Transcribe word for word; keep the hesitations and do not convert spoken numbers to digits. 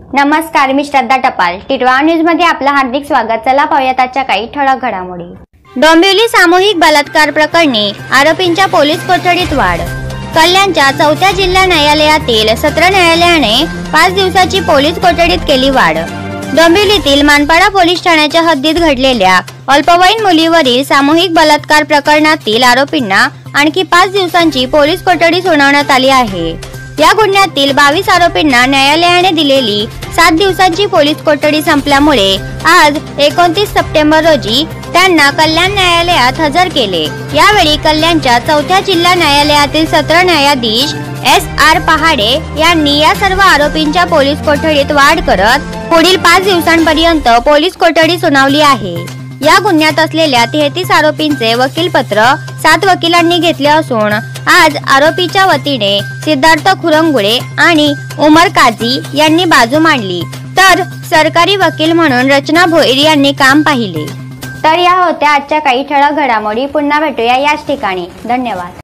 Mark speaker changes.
Speaker 1: नमस्कार, मी श्रद्धा टपाल. टिटवाळा न्यूज मध्ये आपलं हार्दिक स्वागत. चला पाहूयात आजच्या काही ठळक घडामोडी. डोंबिवली सामूहिक बलात्कार प्रकरणी आरोपींच्या पोलीस कोठडीत वाढ. कल्याणच्या चौथ्या जिल्हा न्यायालयातील सत्र न्यायालयाने पाच दिवसाची पोलीस कोठडीत केली वाढ. डोंबिवलीतील मानपाडा पोलीस ठाण्याच्या हद्दीत घडलेल्या अल्पवयीन मुलीवरील सामूहिक बलात्कार प्रकरणातील आरोपींना आणखी पाच दिवसांची पोलीस कोठडी सुनावण्यात आली आहे. या गुन्ह्यातील बावीस आरोपींना न्यायालयाने दिलेली सात दिवसांची पोलीस कोठडी संपल्यामुळे आज एकोणतीस सप्टेंबर रोजी त्यांना कल्याण न्यायालयात हजर केले. यावेळी कल्याणच्या चौथ्या जिल्हा न्यायालयातील सत्र न्यायाधीश एस आर पहाडे यांनी या सर्व आरोपींच्या पोलीस कोठडीत वाढ करत पुढील पाच दिवसांपर्यंत पोलीस कोठडी सुनावली आहे. या गुन्ह्यात असलेल्या तेहतीस आरोपींचे वकीलपत्र सात वकिलांनी घेतले असून आज आरोपीच्या वतीने सिद्धार्थ खुरंगुळे आणि उमर काझी यांनी बाजू मांडली, तर सरकारी वकील म्हणून रचना भोईर यांनी काम पाहिले. तर या होत्या आजच्या काही ठळक घडामोडी. पुन्हा भेटूया याच ठिकाणी. धन्यवाद.